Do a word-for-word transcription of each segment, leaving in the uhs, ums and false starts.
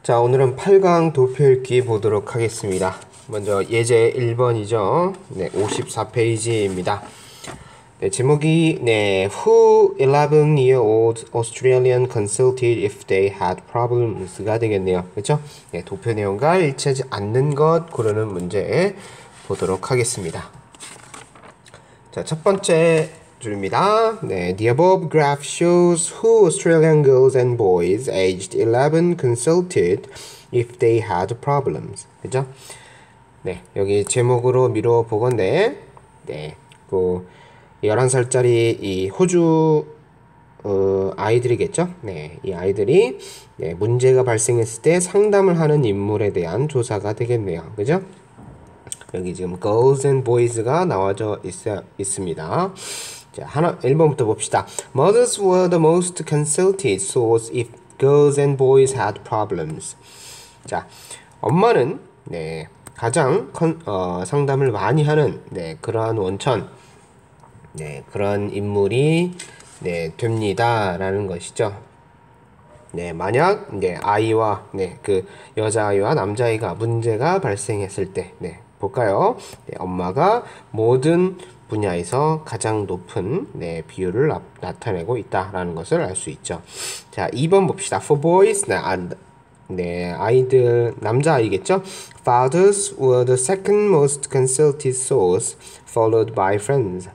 자, 오늘은 팔 강 도표읽기 보도록 하겠습니다. 먼저 예제 일 번이죠. 네, 오십사 페이지입니다. 네, 제목이 네, Who eleven-year-old Australian consulted if they had problems가 되겠네요. 그렇죠? 네, 도표 내용과 일치하지 않는 것 고르는 문제 보도록 하겠습니다. 자, 첫 번째 줄입니다. 네, The above graph shows who Australian girls and boys aged eleven consulted if they had problems. 그죠? 네, 여기 제목으로 미뤄 보건데, 네, 그 열한 살짜리 이 호주 어, 아이들이겠죠? 네, 이 아이들이 네, 문제가 발생했을 때 상담을 하는 인물에 대한 조사가 되겠네요. 그죠? 여기 지금 girls and boys가 나와져 있어, 있습니다. 자, 하나, 일 번부터 봅시다. Mothers were the most consulted source if girls and boys had problems. 자, 엄마는 네, 가장 컨, 어, 상담을 많이 하는 네, 그러한 원천, 네, 그런 인물이 네, 됩니다. 라는 것이죠. 네, 만약 네, 아이와 네, 그 여자아이와 남자아이가 문제가 발생했을 때, 네, 볼까요? 네, 엄마가 모든 분야에서 가장 높은 네, 비율을 나, 나타내고 있다라는 것을 알 수 있죠. 자, 이 번 봅시다. For boys, 네, 아, 네, 아이들, 남자아이겠죠? Fathers were the second most consulted source, followed by friends.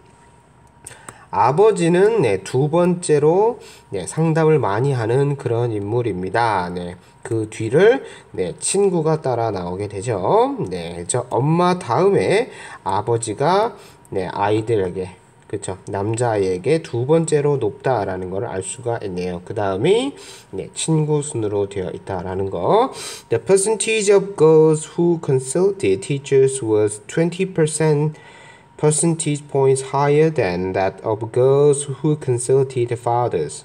아버지는 네, 두 번째로 네, 상담을 많이 하는 그런 인물입니다. 네, 그 뒤를 네, 친구가 따라 나오게 되죠. 네, 저 엄마 다음에 아버지가 네, 아이들에게, 그쵸, 남자아이에게 두 번째로 높다라는 걸 알 수가 있네요. 그 다음이 네, 친구 순으로 되어 있다라는 거. The percentage of girls who consulted teachers was twenty percent percentage points higher than that of girls who consulted fathers.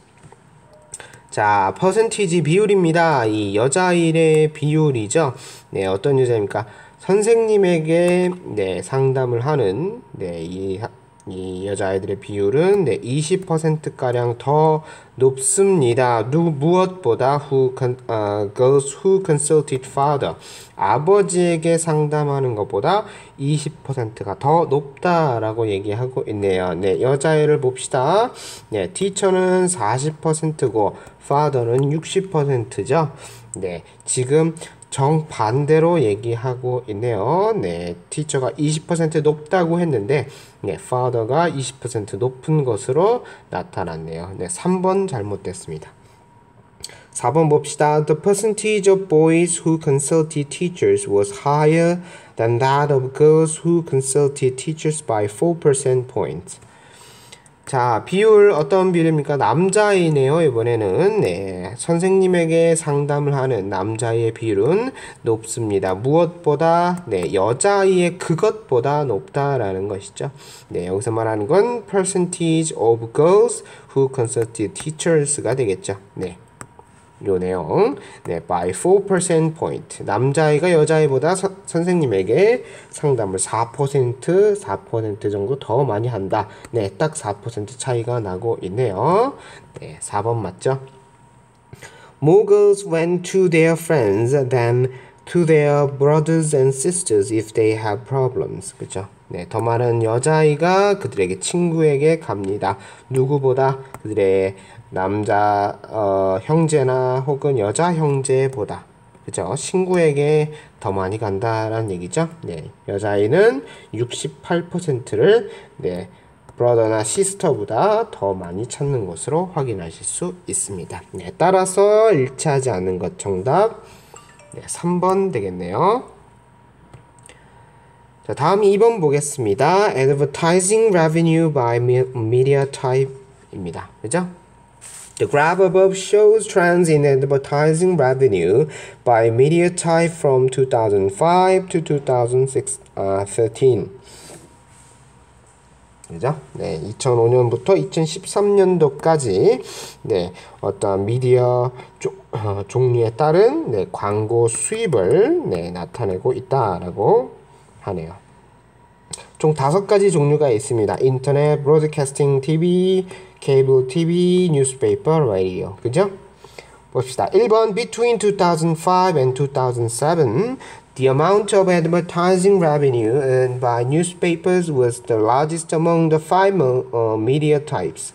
자, 퍼센티지 비율입니다. 이 여자아이의 비율이죠. 네, 어떤 여자입니까? 선생님에게 네, 상담을 하는 네, 이, 이 여자아이들의 비율은 네, 이십 퍼센트 가량 더 높습니다. 누 무엇보다 who con, uh, girls who consulted father. 아버지에게 상담하는 것보다 이십 퍼센트가 더 높다라고 얘기하고 있네요. 네, 여자애를 봅시다. 네, teacher는 사십 퍼센트고 father는 육십 퍼센트죠. 네, 지금 정반대로 얘기하고 있네요. 네, teacher가 이십 퍼센트 높다고 했는데 네, father가 이십 퍼센트 높은 것으로 나타났네요. 네, 삼 번 잘못됐습니다. 사 번 봅시다. The percentage of boys who consulted teachers was higher than that of girls who consulted teachers by four percent points. 자, 비율 어떤 비율입니까? 남자아이네요. 이번에는 네, 선생님에게 상담을 하는 남자아이의 비율은 높습니다. 무엇보다 네, 여자아이의 그것보다 높다라는 것이죠. 네, 여기서 말하는 건 percentage of girls who consulted teachers가 되겠죠. 네. 요 내용, 네, by four percent point. 남자아이가 여자아이보다 서, 선생님에게 상담을 사 퍼센트, 사 퍼센트 정도 더 많이 한다. 네, 딱 사 퍼센트 차이가 나고 있네요. 네, 사 번 맞죠? More girls went to their friends than to their brothers and sisters if they have problems. 그죠? 네, 더 많은 여자아이가 그들에게 친구에게 갑니다. 누구보다 그들의 남자 어, 형제나 혹은 여자 형제보다, 그죠? 친구에게 더 많이 간다라는 얘기죠. 네, 여자아이는 육십팔 퍼센트를 네, 브러더나 시스터보다 더 많이 찾는 것으로 확인하실 수 있습니다. 네, 따라서 일치하지 않는 것 정답 네, 삼 번 되겠네요. 자, 다음 이 번 보겠습니다. Advertising revenue by media type입니다. 그죠? The graph above shows trends in advertising revenue by media type from two thousand five to two thousand thirteen. 그죠? 네, 이천오 년부터 이천십삼 년도까지 네, 어떤 미디어 조, 어, 종류에 따른 네, 광고 수입을 네, 나타내고 있다라고 하네요. 총 다섯 가지 종류가 있습니다. 인터넷, 브로드캐스팅 티비, 케이블 티비, 뉴스페이퍼, 라디오. 그죠? 봅시다. 일 번 Between two thousand five and two thousand seven, the amount of advertising revenue earned by newspapers was the largest among the five uh, media types.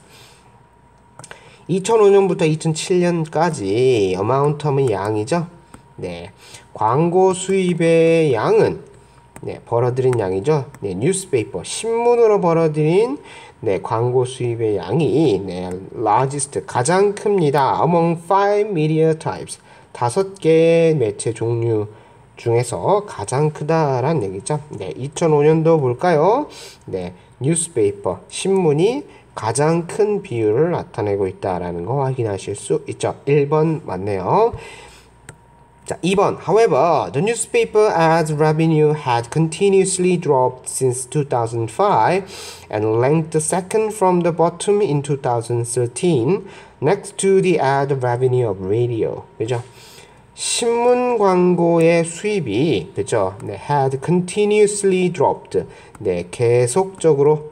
이천오 년부터 이천칠 년까지 amount 하면 양이죠. 네, 광고 수입의 양은 네, 벌어들인 양이죠. 네, 뉴스페이퍼 신문으로 벌어들인 네, 광고 수입의 양이 네, largest 가장 큽니다. among five media types 다섯 개의 매체 종류 중에서 가장 크다라는 얘기죠. 네, 이천오 년도 볼까요? 네, 뉴스페이퍼 신문이 가장 큰 비율을 나타내고 있다라는 거 확인하실 수 있죠. 일 번 맞네요. 자, 이 번. However, the newspaper ads revenue had continuously dropped since two thousand five and ranked second from the bottom in two thousand thirteen, next to the ad revenue of radio. 그죠? 신문 광고의 수입이 그죠? 네, had continuously dropped. 네, 계속적으로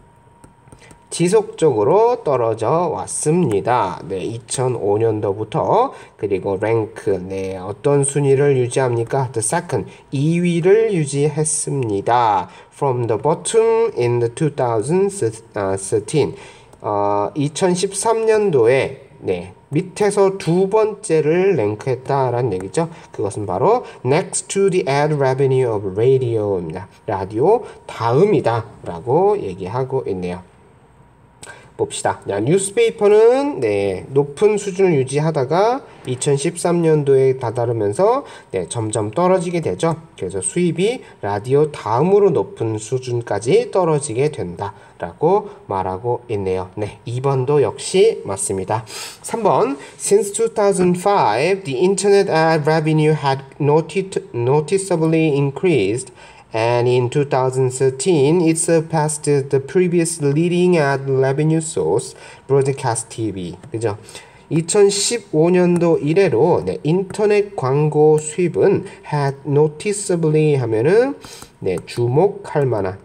지속적으로 떨어져 왔습니다. 네, 이천오 년도부터 그리고 랭크 네, 어떤 순위를 유지합니까? The second 이 위를 유지했습니다. From the bottom in the twenty thirteen 어, 이천십삼 년도에 네, 밑에서 두 번째를 랭크했다라는 얘기죠. 그것은 바로 next to the ad revenue of radio입니다. 라디오 다음이다 라고 얘기하고 있네요. 봅시다. 자, 뉴스페이퍼는 네, 높은 수준을 유지하다가 이천십삼 년도에 다다르면서 네, 점점 떨어지게 되죠. 그래서 수입이 라디오 다음으로 높은 수준까지 떨어지게 된다라고 말하고 있네요. 네, 이 번도 역시 맞습니다. 삼 번 Since two thousand five, the internet ad revenue had noti- noticeably increased. And in two thousand thirteen, it surpassed the previous leading ad revenue source, broadcast 티비. 그죠? 이천십오 년도 이래로 네, 인터넷 광고 수입은 had noticeably 하면은 네, 주목할 만한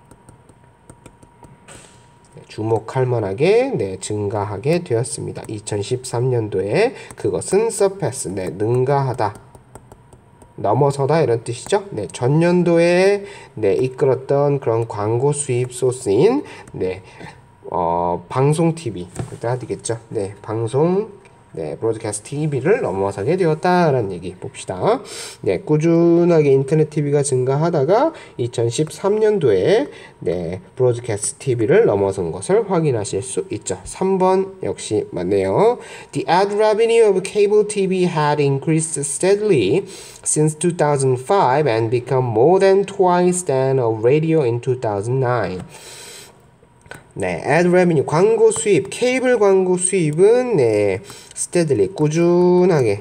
네, 주목할 만하게 네, 증가하게 되었습니다. 이천십삼 년도에 그것은 surpass, 네, 능가하다. 넘어서다 이런 뜻이죠. 네, 전년도에 네, 이끌었던 그런 광고 수입 소스인 네, 어, 방송 티비 그때가 되겠죠. 네, 방송 네, 브로드캐스트 티비를 넘어서게 되었다라는 얘기 봅시다. 네, 꾸준하게 인터넷 티비가 증가하다가 이천십삼 년도에 네, 브로드캐스트 티비를 넘어선 것을 확인하실 수 있죠. 삼 번 역시 맞네요. The ad revenue of cable 티비 had increased steadily since two thousand five and become more than twice that of radio in two thousand nine. 네, ad revenue 광고 수입, 케이블 광고 수입은 네, steadily 꾸준하게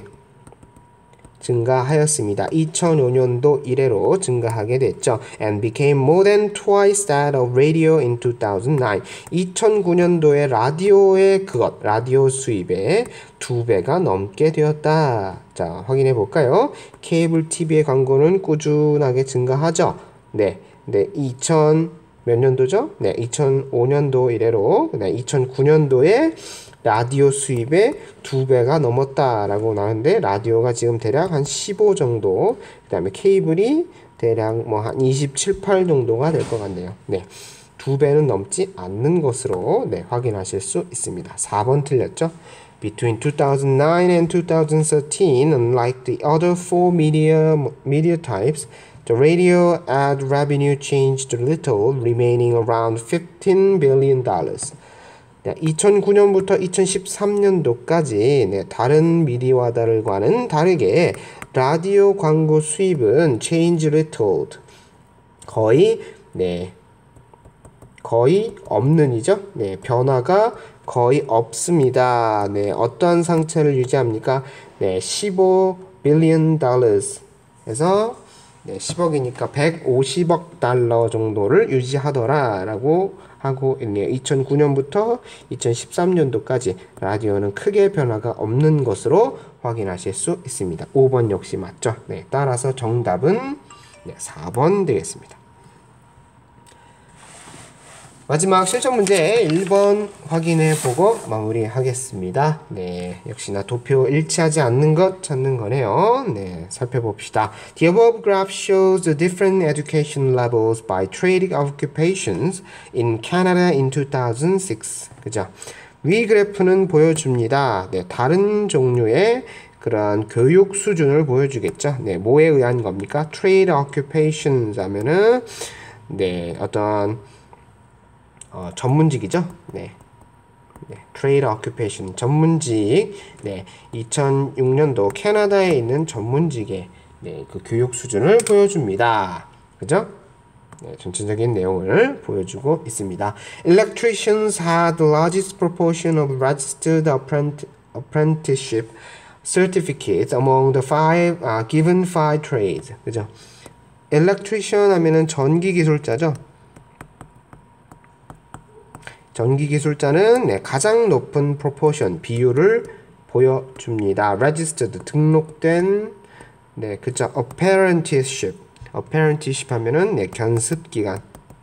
증가하였습니다. 이천오 년도 이래로 증가하게 됐죠. And became more than twice that of radio in two thousand nine. 이천구 년도에 라디오의 그것, 라디오 수입의 두 배가 넘게 되었다. 자, 확인해 볼까요? 케이블 티비의 광고는 꾸준하게 증가하죠. 네, 네, 이천 몇 년도죠? 네, 이천오 년도 이래로 네, 이천구 년도에 라디오 수입의 두 배가 넘었다라고 나오는데 라디오가 지금 대략 한 십오 정도, 그 다음에 케이블이 대략 뭐 한 이십칠, 팔 정도가 될 것 같네요. 네, 두 배는 넘지 않는 것으로 네, 확인하실 수 있습니다. 사 번 틀렸죠? Between two thousand nine and two thousand thirteen, unlike the other four media media types, the radio ad revenue changed little, remaining around fifteen billion dollars. 네, 이천구 년부터 이천십삼 년도까지 네, 다른 미디어와는 다르게 라디오 광고 수입은 change little, 거의 네, 거의 없는이죠. 네, 변화가 거의 없습니다. 네, 어떠한 상태를 유지합니까? 네, 십오 billion dollars에서 네, 십억이니까 백오십억 달러 정도를 유지하더라 라고 하고 있네요. 이천구 년부터 이천십삼 년도까지 라디오는 크게 변화가 없는 것으로 확인하실 수 있습니다. 오 번 역시 맞죠? 네, 따라서 정답은 네, 사 번 되겠습니다. 마지막 실전 문제 일 번 확인해 보고 마무리하겠습니다. 네, 역시나 도표 일치하지 않는 것 찾는 거네요. 네, 살펴봅시다. The above graph shows the different education levels by trade occupations in Canada in two thousand six. 그죠? 위 그래프는 보여줍니다. 네, 다른 종류의 그런 교육 수준을 보여주겠죠. 네, 뭐에 의한 겁니까? Trade occupations 하면은 네, 어떤 어, 전문직이죠. 네. 네, Trade Occupation 전문직. 네, 이천육 년도 캐나다에 있는 전문직의 네, 그 교육 수준을 보여줍니다. 그죠? 네, 전체적인 내용을 보여주고 있습니다. Electricians had the largest proportion of registered apprenti- apprenticeship certificates among the five uh, given five trades. 그죠? Electrician 하면은 전기 기술자죠. 전기기술자는 네, 가장 높은 proportion, 비율을 보여줍니다. registered, 등록된, 네, 그쵸, apprenticeship, apprenticeship 하면은, 네, 견습기간,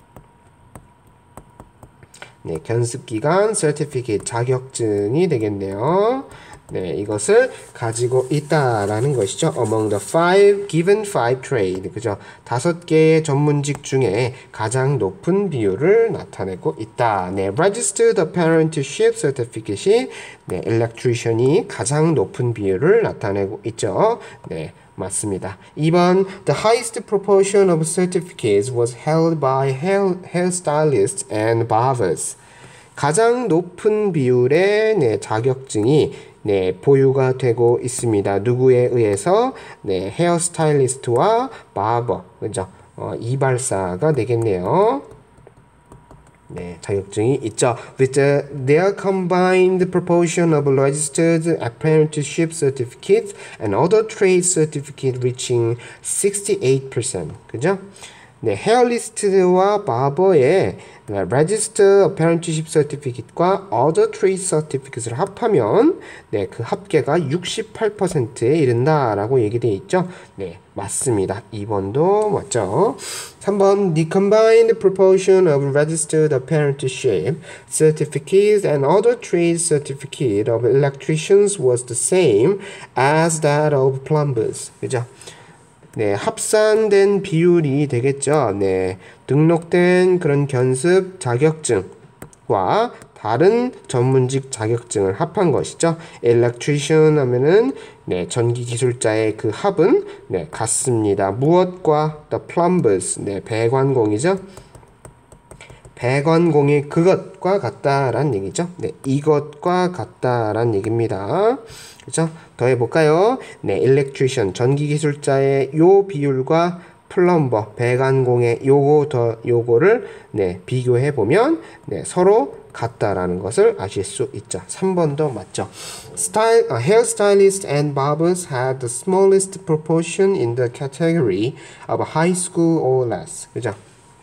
네, 견습기간, certificate, 자격증이 되겠네요. 네, 이것을 가지고 있다라는 것이죠. Among the five given five trade, 그죠? 다섯 개의 전문직 중에 가장 높은 비율을 나타내고 있다. 네, registered apprenticeship certificate이 네, electrician이 가장 높은 비율을 나타내고 있죠. 네, 맞습니다. 이 번 The highest proportion of certificates was held by hair, hairstylists and barbers. 가장 높은 비율의 네, 자격증이 네, 보유가 되고 있습니다. 누구에 의해서? 네, 헤어스타일리스트와 바버, 그죠? 어, 이발사가 되겠네요. 네, 자격증이 있죠. With the, their combined proportion of registered apprenticeship certificates and other trade certificates reaching sixty-eight percent, 그죠? 네, 헤어리스트와 바버의 Register Apprenticeship Certificate과 Other Trade Certificates를 합하면 네, 그 합계가 육십팔 퍼센트에 이른다라고 얘기되어 있죠. 네, 맞습니다. 이 번도 맞죠. 삼 번 The combined proportion of Registered Apprenticeship Certificates and Other Trade Certificate of Electricians was the same as that of plumbers. 그죠? 네, 합산된 비율이 되겠죠. 네, 등록된 그런 견습 자격증과 다른 전문직 자격증을 합한 것이죠. electrician 하면은 네, 전기 기술자의 그 합은 네, 같습니다. 무엇과 the plumbers, 네, 배관공이죠. 배관공이 그것과 같다라는 얘기죠. 네, 이것과 같다라는 얘기입니다. 그렇죠? 더 해볼까요? 네, electrician, 전기기술자의 요 비율과 플럼버, 배관공의 요거 더 요거를 네, 비교해보면 네, 서로 같다라는 것을 아실 수 있죠. 삼 번도 맞죠. Style, uh, hairstylists and barbers had the smallest proportion in the category of high school or less. 그죠?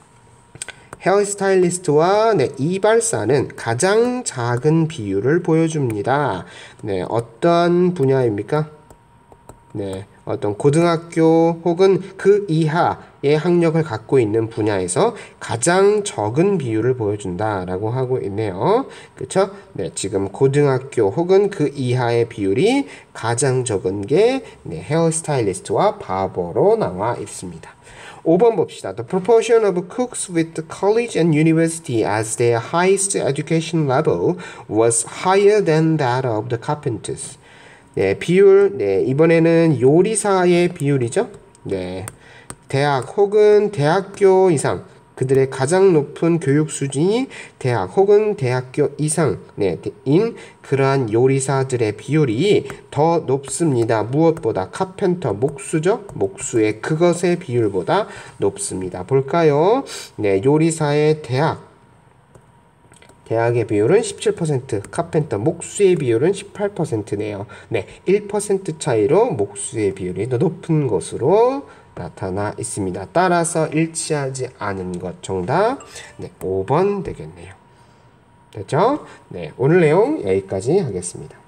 헤어스타일리스트와 네, 이발사는 가장 작은 비율을 보여줍니다. 네, 어떤 분야입니까? 네, 어떤 고등학교 혹은 그 이하의 학력을 갖고 있는 분야에서 가장 적은 비율을 보여준다라고 하고 있네요. 그렇죠? 네, 지금 고등학교 혹은 그 이하의 비율이 가장 적은 게 네, 헤어스타일리스트와 바버로 나와 있습니다. 오 번 봅시다. The proportion of cooks with the college and university as their highest education level was higher than that of the carpenters. 네, 비율, 네, 이번에는 요리사의 비율이죠. 네, 대학 혹은 대학교 이상, 그들의 가장 높은 교육 수준이 대학 혹은 대학교 이상인 그러한 요리사들의 비율이 더 높습니다. 무엇보다? 카펜터, 목수죠? 목수의 그것의 비율보다 높습니다. 볼까요? 네, 요리사의 대학. 대학의 비율은 십칠 퍼센트, 카펜터, 목수의 비율은 십팔 퍼센트네요. 네, 일 퍼센트 차이로 목수의 비율이 더 높은 것으로 나타나 있습니다. 따라서 일치하지 않은 것 정답 네, 오 번 되겠네요. 됐죠? 네, 오늘 내용 여기까지 하겠습니다.